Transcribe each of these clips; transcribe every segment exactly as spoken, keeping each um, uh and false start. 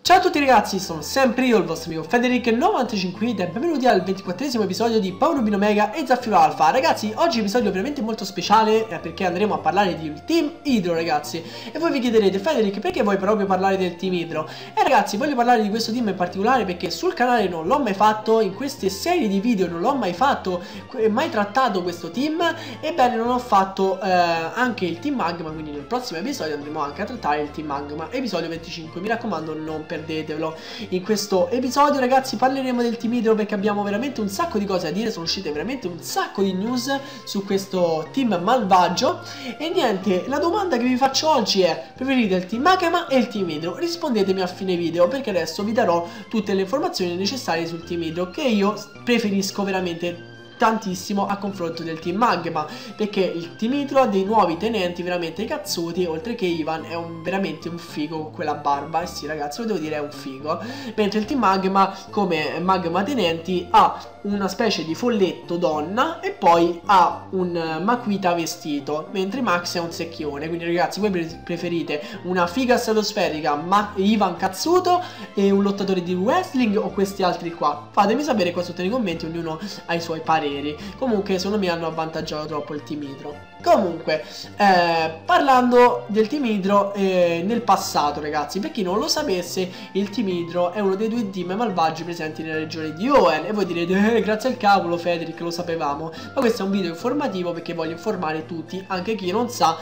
Ciao a tutti ragazzi, sono sempre io, il vostro amico Federic novantacinque ed benvenuti al ventiquattresimo episodio di Power Rubin Omega e Zaffiro Alpha. Ragazzi, oggi è un episodio veramente molto speciale eh, perché andremo a parlare di Team Hydro, ragazzi. E voi vi chiederete, Federic, perché vuoi proprio parlare del Team Hydro? E ragazzi, voglio parlare di questo team in particolare perché sul canale non l'ho mai fatto, in queste serie di video non l'ho mai fatto, mai trattato questo team. Ebbene, non ho fatto eh, anche il Team Magma, quindi nel prossimo episodio andremo anche a trattare il Team Magma, episodio venticinque. Mi raccomando, non per perdetevelo. In questo episodio ragazzi parleremo del Team Hydro perché abbiamo veramente un sacco di cose da dire, sono uscite veramente un sacco di news su questo team malvagio. E niente, la domanda che vi faccio oggi è: preferite il Team Magma e il Team Hydro? Rispondetemi a fine video perché adesso vi darò tutte le informazioni necessarie sul Team Hydro, che io preferisco veramente tantissimo a confronto del Team Magma, perché il Team Hydro ha dei nuovi tenenti veramente cazzuti, oltre che Ivan è un, veramente un figo con quella barba. E sì ragazzi, lo devo dire, è un figo. Mentre il Team Magma, come Magma tenenti, ha una specie di folletto donna e poi ha un Maquita vestito, mentre Max è un secchione. Quindi ragazzi, voi pre preferite una figa stratosferica ma Ivan cazzuto e un lottatore di wrestling o questi altri qua? Fatemi sapere qua sotto nei commenti, ognuno ha i suoi pareri. Comunque secondo me hanno avvantaggiato troppo il Team Hydro. Comunque eh, parlando del Team Hydro eh, nel passato ragazzi, per chi non lo sapesse, il Team Hydro è uno dei due team malvagi presenti nella regione di Hoenn. E voi direte eh, grazie al cavolo Federic, lo sapevamo. Ma questo è un video informativo perché voglio informare tutti, anche chi non sa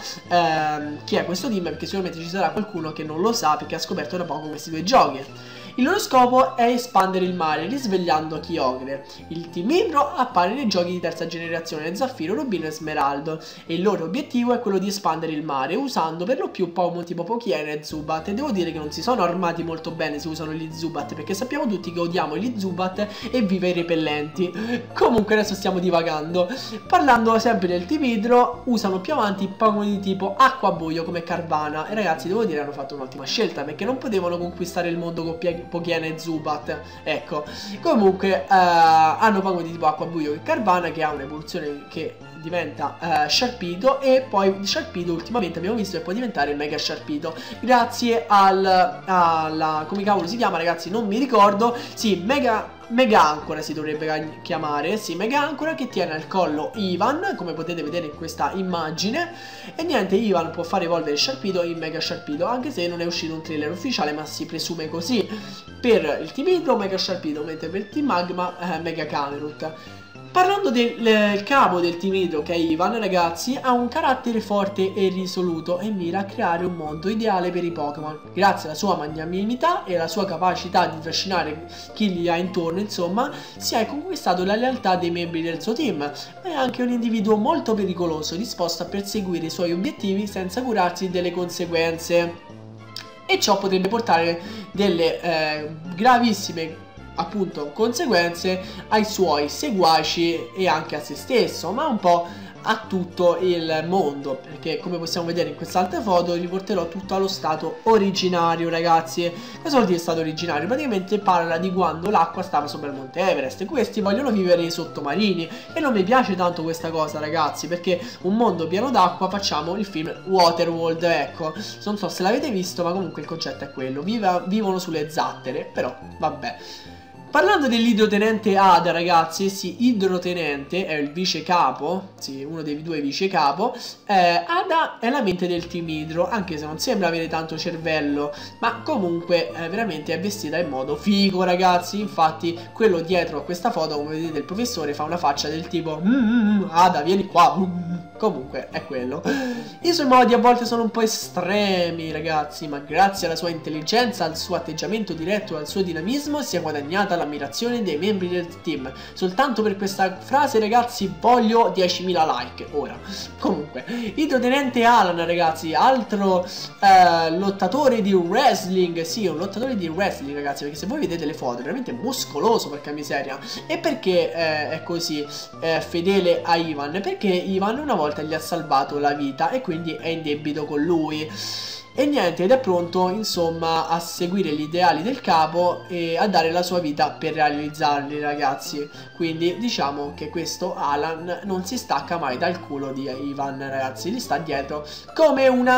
eh, chi è questo team, perché sicuramente ci sarà qualcuno che non lo sa perché ha scoperto da poco questi due giochi. Il loro scopo è espandere il mare risvegliando Kyogre. Il Team Hydro appare nei giochi di terza generazione Zaffiro, Rubino e Smeraldo e il loro obiettivo è quello di espandere il mare usando per lo più Pokémon tipo Pokémon e Zubat. E devo dire che non si sono armati molto bene se usano gli Zubat, perché sappiamo tutti che odiamo gli Zubat e viva i repellenti. Comunque adesso stiamo divagando. Parlando sempre del Team Hydro, usano più avanti Pokémon di tipo Acqua Buio come Carvana. E ragazzi, devo dire hanno fatto un'ottima scelta, perché non potevano conquistare il mondo con Pie Pokémon e Zubat. Ecco, comunque eh, hanno Pokémon di tipo Acqua Buio e Carvana, che ha un'evoluzione che diventa uh, Sharpedo, e poi Sharpedo ultimamente abbiamo visto che può diventare Mega Sharpedo grazie al alla, come cavolo si chiama ragazzi, non mi ricordo. Sì, Mega Mega Ancora si dovrebbe chiamare. Sì, Mega Ancora, che tiene al collo Ivan, come potete vedere in questa immagine. E niente, Ivan può fare evolvere Sharpedo in Mega Sharpedo, anche se non è uscito un trailer ufficiale, ma si presume così per il Team Hydro Mega Sharpedo, mentre per il Team Magma eh, Mega Camerut. Parlando del capo del Team Hydro, che è Ivan, ragazzi, ha un carattere forte e risoluto e mira a creare un mondo ideale per i Pokémon. Grazie alla sua magnanimità e alla sua capacità di trascinare chi gli ha intorno, insomma, si è conquistato la lealtà dei membri del suo team. Ma è anche un individuo molto pericoloso, disposto a perseguire i suoi obiettivi senza curarsi delle conseguenze. E ciò potrebbe portare delle eh, gravissime appunto conseguenze ai suoi seguaci e anche a se stesso, ma un po' a tutto il mondo, perché come possiamo vedere in quest'altra foto riporterò tutto allo stato originario ragazzi. Cosa vuol dire stato originario? Praticamente parla di quando l'acqua stava sopra il monte Everest e questi vogliono vivere nei sottomarini, e non mi piace tanto questa cosa ragazzi, perché un mondo pieno d'acqua, facciamo il film Waterworld. Ecco, non so se l'avete visto, ma comunque il concetto è quello, Viva, vivono sulle zattere, però vabbè. Parlando dell'idrotenente Ada ragazzi, sì, idrotenente è il vice capo, sì, uno dei due vice capo. eh, Ada è la mente del Team Hydro, anche se non sembra avere tanto cervello, ma comunque eh, veramente è vestita in modo figo ragazzi. Infatti quello dietro a questa foto, come vedete, il professore fa una faccia del tipo mm, mm, Ada vieni qua, mm. Comunque è quello. I suoi modi a volte sono un po' estremi ragazzi, ma grazie alla sua intelligenza, al suo atteggiamento diretto e al suo dinamismo si è guadagnata l'ammirazione dei membri del team. Soltanto per questa frase ragazzi voglio diecimila like ora. Comunque, idrotenente Alan ragazzi, altro eh, lottatore di wrestling. Sì, un lottatore di wrestling ragazzi, perché se voi vedete le foto è veramente muscoloso, porca miseria. E perché eh, è così eh, fedele a Ivan? Perché Ivan una volta gli ha salvato la vita e quindi è in debito con lui. E niente, ed è pronto insomma a seguire gli ideali del capo e a dare la sua vita per realizzarli ragazzi. Quindi diciamo che questo Alan non si stacca mai dal culo di Ivan ragazzi, gli sta dietro come una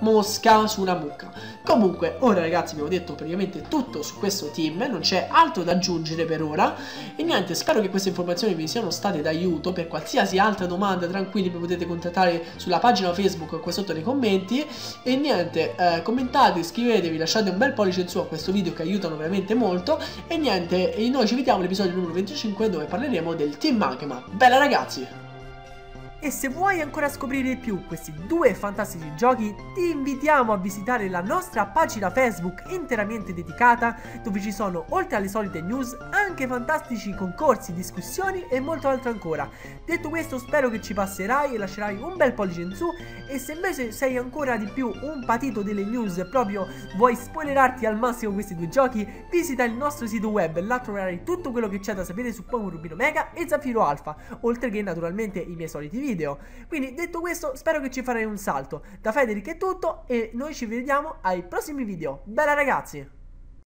mosca su una mucca. Comunque ora ragazzi abbiamo detto praticamente tutto su questo team, non c'è altro da aggiungere per ora. E niente, spero che queste informazioni vi siano state d'aiuto. Per qualsiasi altra domanda tranquilli mi potete contattare sulla pagina Facebook o qua sotto nei commenti. E niente, eh, commentate, iscrivetevi, lasciate un bel pollice in su a questo video che aiutano veramente molto. E niente, e noi ci vediamo all'episodio numero venticinque dove parleremo del Team Magma. Bella ragazzi! E se vuoi ancora scoprire di più questi due fantastici giochi, ti invitiamo a visitare la nostra pagina Facebook interamente dedicata, dove ci sono, oltre alle solite news, anche fantastici concorsi, discussioni e molto altro ancora. Detto questo, spero che ci passerai e lascerai un bel pollice in su. E se invece sei ancora di più un patito delle news e proprio vuoi spoilerarti al massimo questi due giochi, visita il nostro sito web, là troverai tutto quello che c'è da sapere su Pokémon Rubino Mega e Zaffiro Alpha, oltre che naturalmente i miei soliti video. Quindi detto questo, spero che ci farai un salto. Da Federic è tutto e noi ci vediamo ai prossimi video. Bella ragazzi!